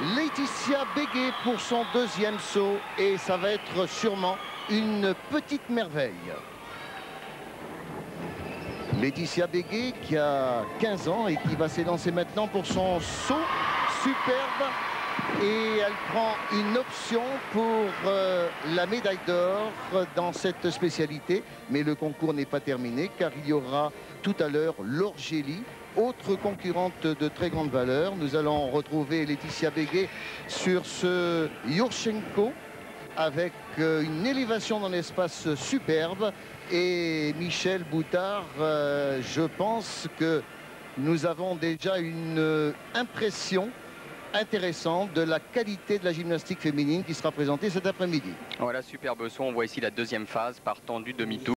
Laetitia Béguet pour son deuxième saut et ça va être sûrement une petite merveille. Laetitia Béguet qui a 15 ans et qui va s'élancer maintenant pour son saut superbe. Et elle prend une option pour la médaille d'or dans cette spécialité. Mais le concours n'est pas terminé car il y aura tout à l'heure Laure Gély, autre concurrente de très grande valeur. Nous allons retrouver Laetitia Béguet sur ce Yurchenko avec une élévation dans l'espace superbe. Et Michel Boutard, je pense que nous avons déjà une impression intéressant de la qualité de la gymnastique féminine qui sera présentée cet après-midi. Voilà, superbe saut. On voit ici la deuxième phase partant du demi-tour.